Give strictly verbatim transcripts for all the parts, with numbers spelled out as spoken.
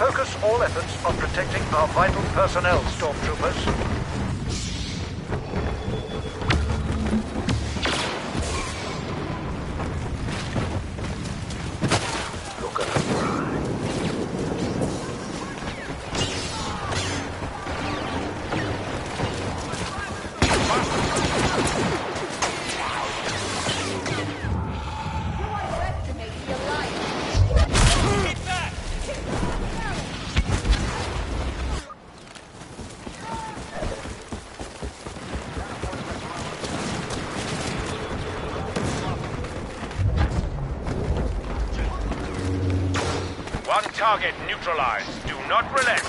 Focus all efforts on protecting our vital personnel, Stormtroopers. One target neutralized. Do not relent.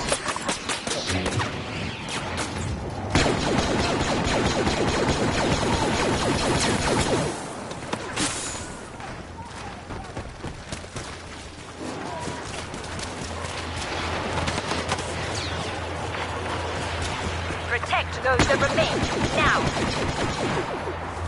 Protect those that remain, now!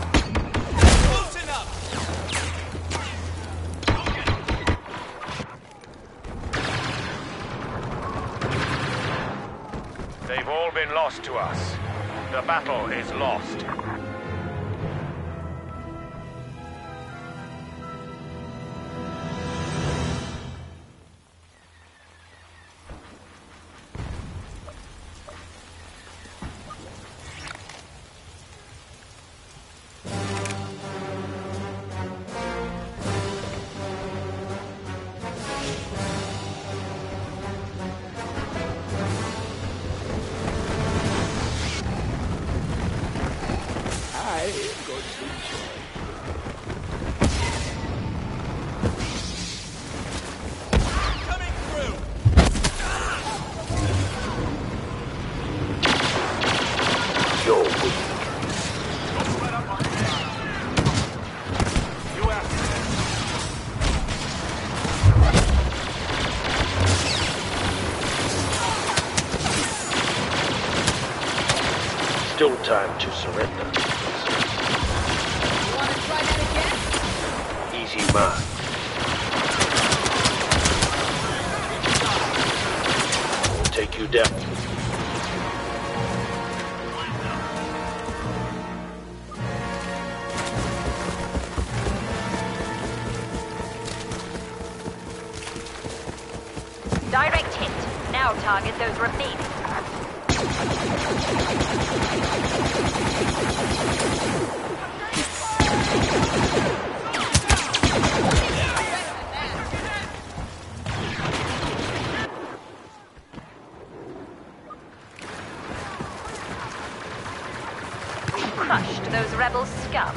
They've all been lost to us. The battle is lost. Still time to surrender. You want to try that again? Easy mark. We'll take you down. Direct hit. Now target those remaining. We crushed those rebel scum.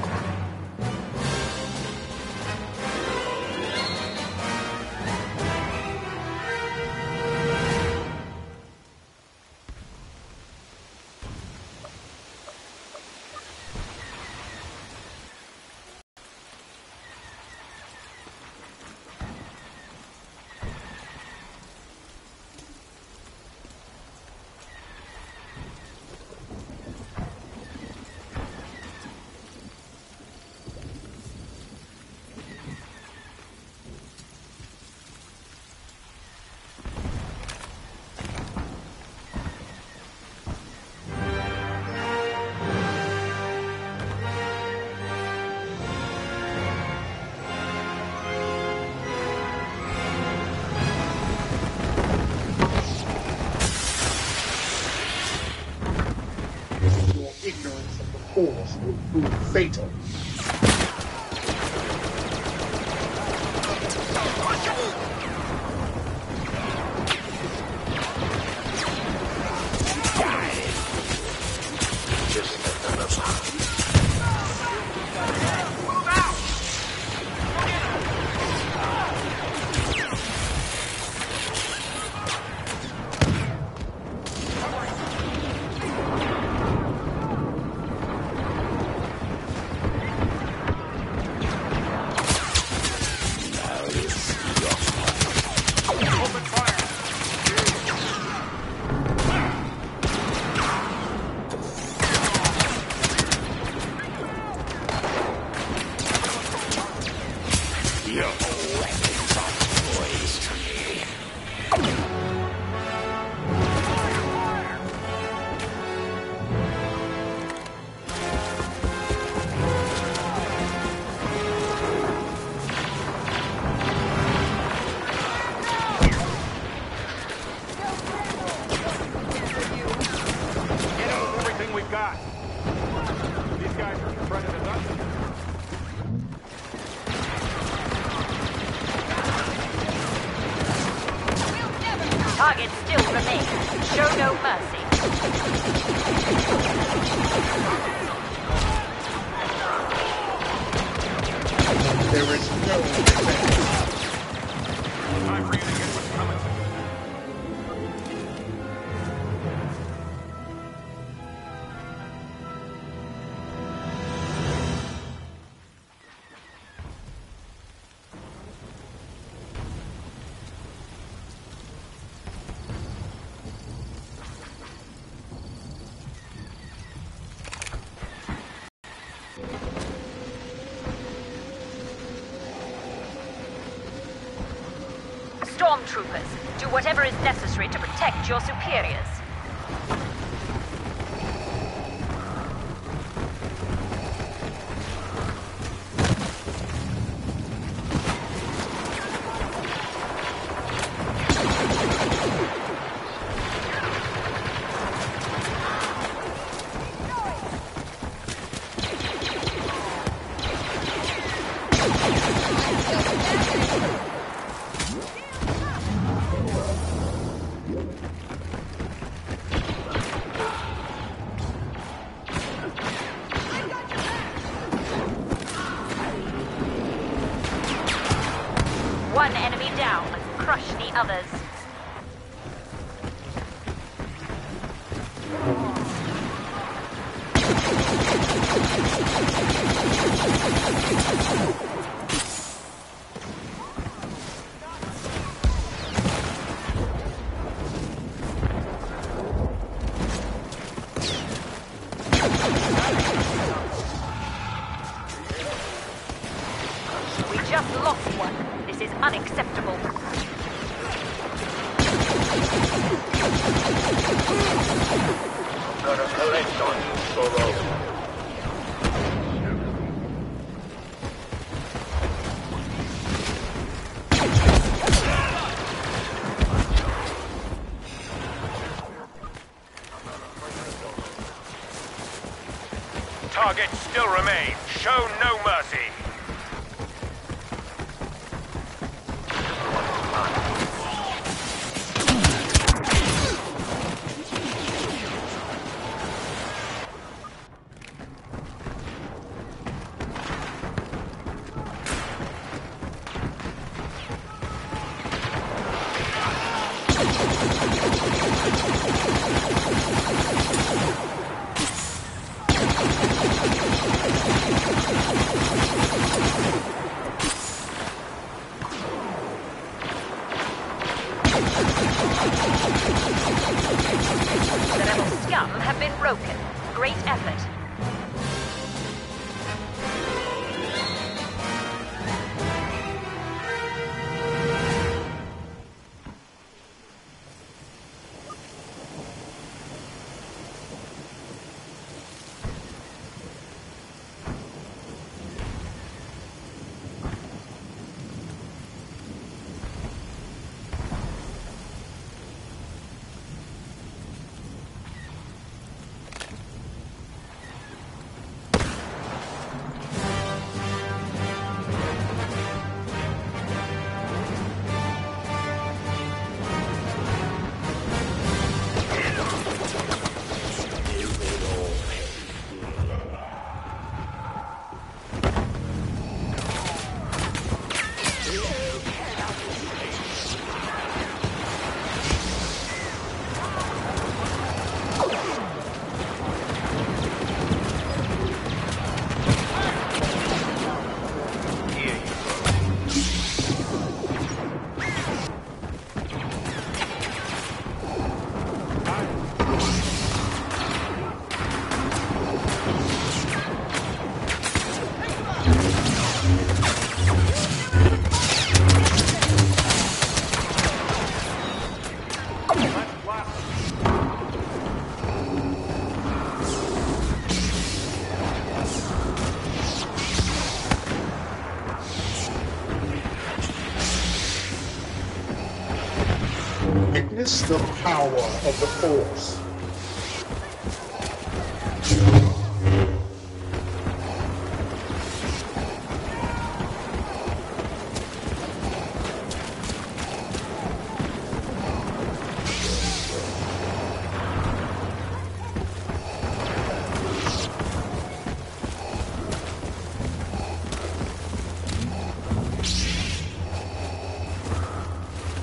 Ignorance of the Force will prove fatal. Just another. Targets still remain. Show no mercy. There is no defense. Time for you to get what's coming. Stormtroopers, do whatever is necessary to protect your superiors. One enemy down. Crush the others. We just lost one. This is unacceptable. Gonna collect on you, Solo. Targets still remain. Show no mercy. The rebel scum have been broken. Great effort. Witness the power of the Force.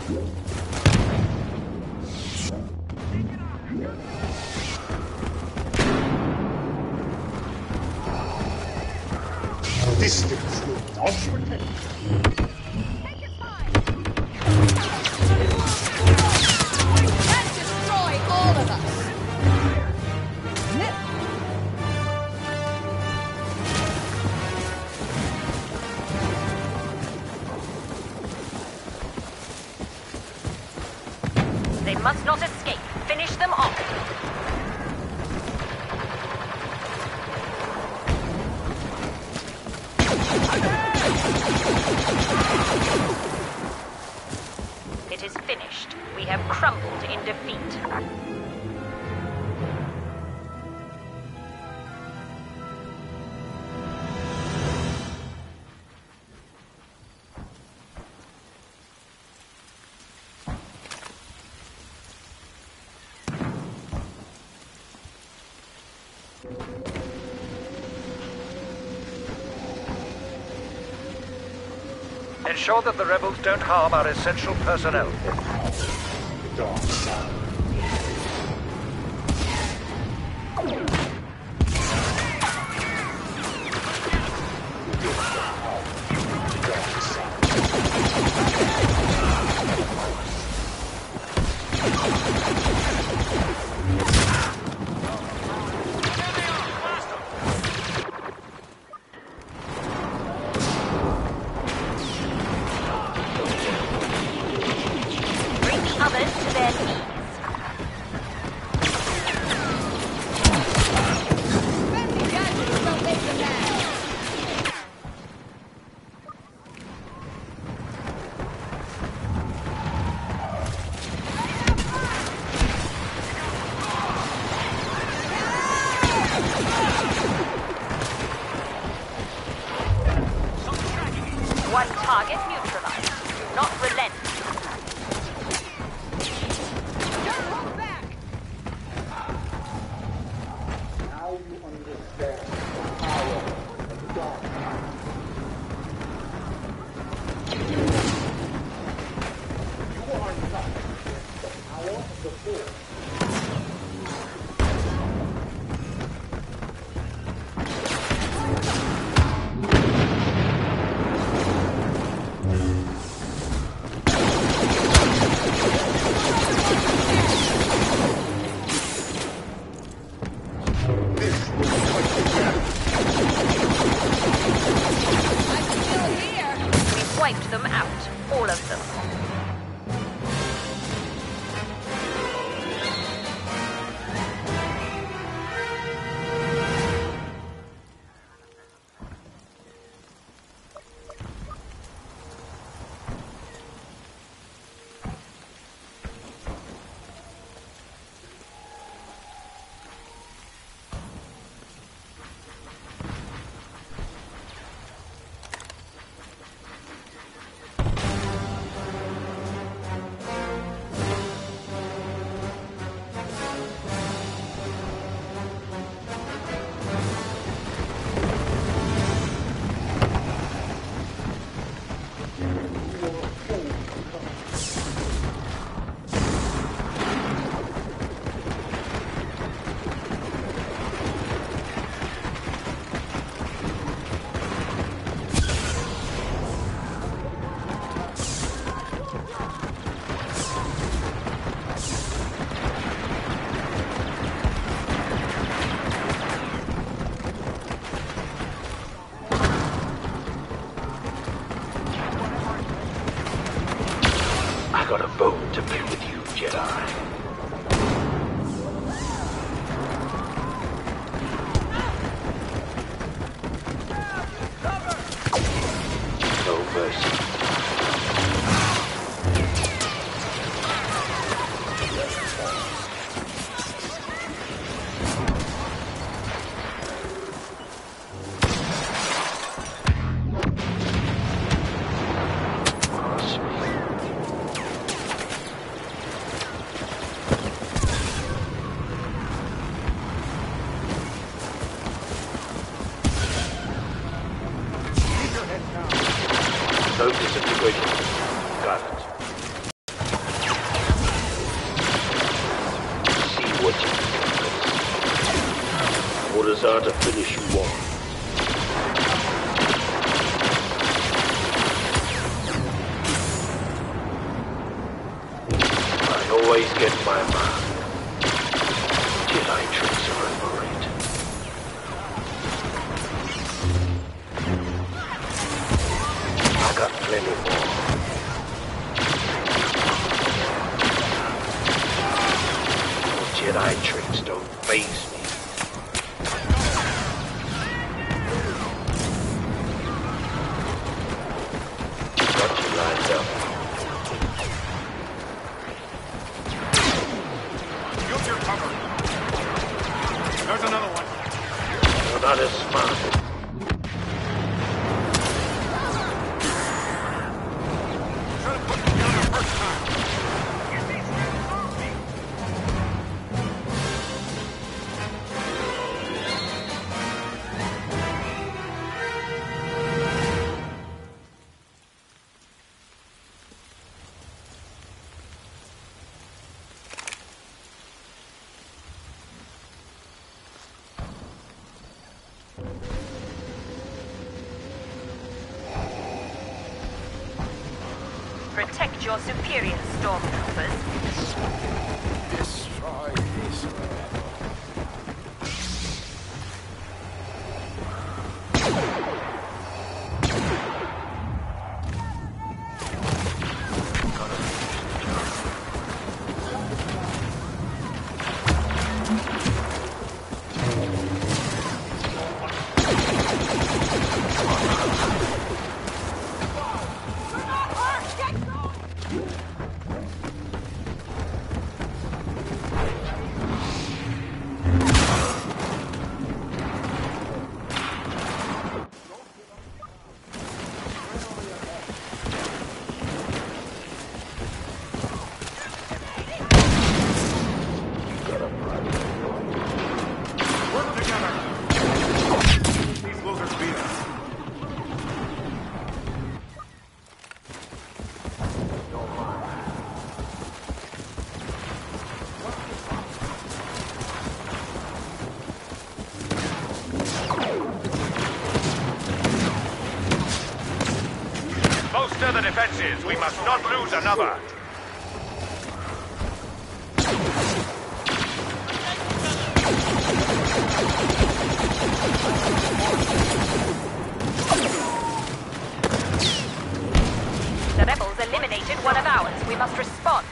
Distance will not protect. Let's destroy all of us! They must not escape. Finish them off. It is finished. We have crumbled in defeat. Ensure that the rebels don't harm our essential personnel. The dark side. Bring the others to their knees. Fancy gadgets don't make the man! One target neutralized. Do not relent. Don't hold back! Now you understand the power of the dark side. You are not the power of the force. This will fight together. I'm still here! We've wiped them out. All of them. I got a bone to pick with you, Jedi. No mercy. Cross me. start to finish you off. I always get my mark. Jedi tricks are overrated. I got plenty more. Jedi tricks don't faze me. Got you lined up. Use your cover. There's another one. You're not as smart. Should have put me down the first time. Protect your superior, Stormtroopers. Destroy this forever. Bolster the defenses. We must not lose another. The rebels eliminated one of ours. We must respond.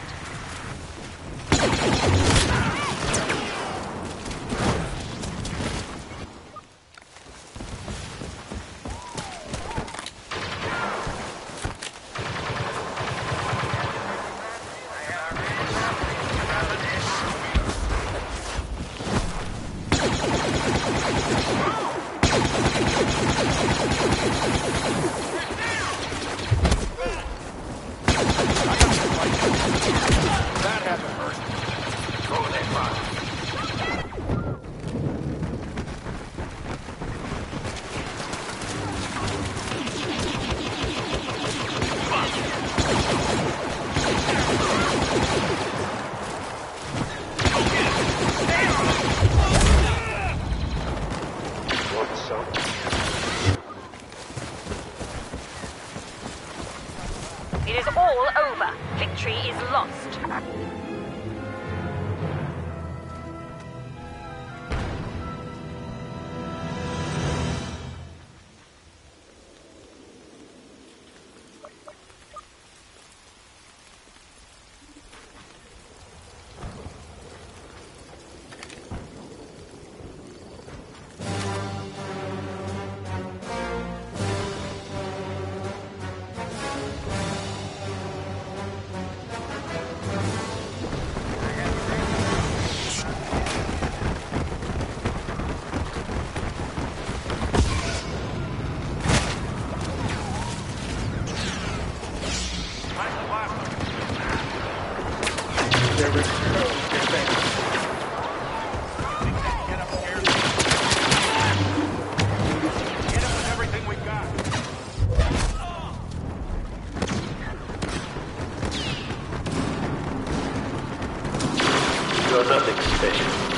That had to hurt. Throw that rock. Want some? It is all over. Victory is lost. There is no defense. Get upstairs. Get up with everything we got. You're nothing special.